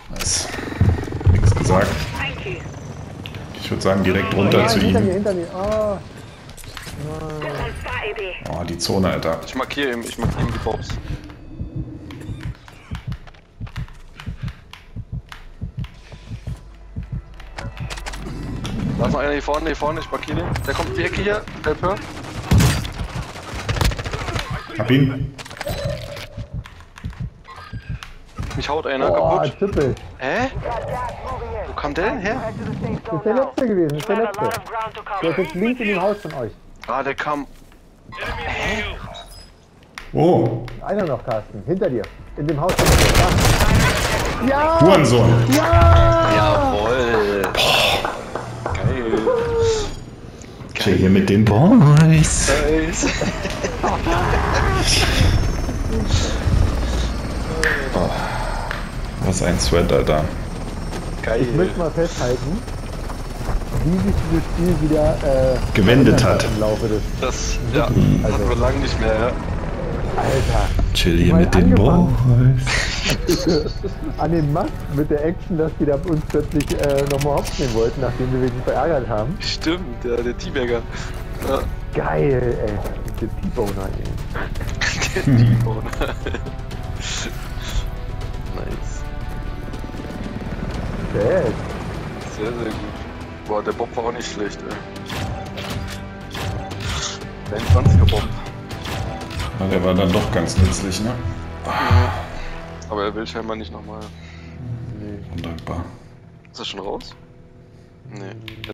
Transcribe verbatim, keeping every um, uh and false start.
Nice. Nichts gesagt. Ich würde sagen, direkt runter Nein, zu hinter mir, ihm. hinter mir. Oh. Oh, die Zone, Alter. Ich markiere ihm, ich markiere ihm die Box. Da ist noch einer hier vorne, hier vorne, ich markiere den. Der kommt um die Ecke hier, Helper. Hab ihn. Mich haut einer Oh, kaputt. Triple. Hä? Wo kam der denn her? Das ist der letzte gewesen, das ist der letzte. Der ist jetzt links in dem Haus von euch. Ah, der kam. Oh, Einer noch, Carsten, hinter dir. In dem Haus von euch. Ja! Hurensohn. Ja! Jawohl. Geil. Chill hier mit den Boys. Nice. Oh, was ein Sweat, Alter. Geil. Ich möchte mal festhalten, wie sich dieses Spiel wieder äh, Gewendet verändert hat. im Laufe des. Das, ja, Also- hatten wir lange nicht mehr, ja. Alter! Chill hier Mal mit den angefangen. Boys. An dem Mast mit der Action, dass die da uns plötzlich äh, nochmal hops nehmen wollten, nachdem wir sie verärgert haben. Stimmt, der, der T-Bagger. Ja. Geil, ey. Der T-Boner, ey. Der T-Bone. Nice. Bad. Sehr, sehr gut. Boah, der Bob war auch nicht schlecht, ey. Der zwanziger Bob. Ja, der war dann doch ganz nützlich, ne? Aber er will scheinbar nicht nochmal. Undankbar. Ist er schon raus? Nee.